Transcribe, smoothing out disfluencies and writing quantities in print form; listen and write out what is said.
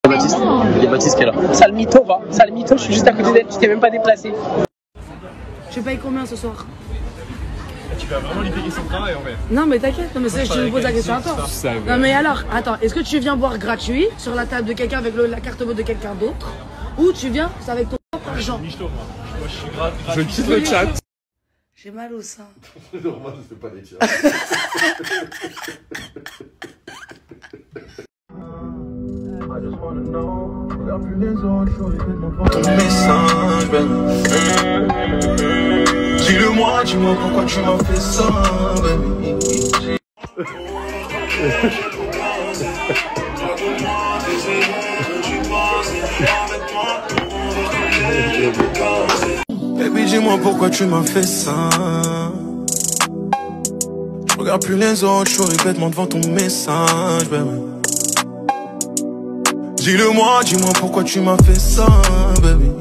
Baptiste. Il y a Baptiste qui est là. Sale mytho, va. Sale mytho, je suis juste à côté d'elle, tu t'es même pas déplacé. Je paye combien ce soir? Tu vas vraiment lui payer son travail en fait. Non mais t'inquiète, non mais je te pose la question à toi. Non mais alors, attends, est-ce que tu viens boire gratuit sur la table de quelqu'un avec la carte bleue de quelqu'un d'autre? Ou tu viens, c'est avec ton propre argent? Moi je suis grave. Je quitte le chat. J'ai mal au sein. Normal, je fais pas des tirs. Ton message, dis-le-moi, dis-moi pourquoi tu m'as fait ça, baby, dis-moi pourquoi tu m'as fait ça. Je regarde plus les autres, je souris bêtement devant ton message, baby. Dis-le-moi, dis-moi pourquoi tu m'as fait ça, baby.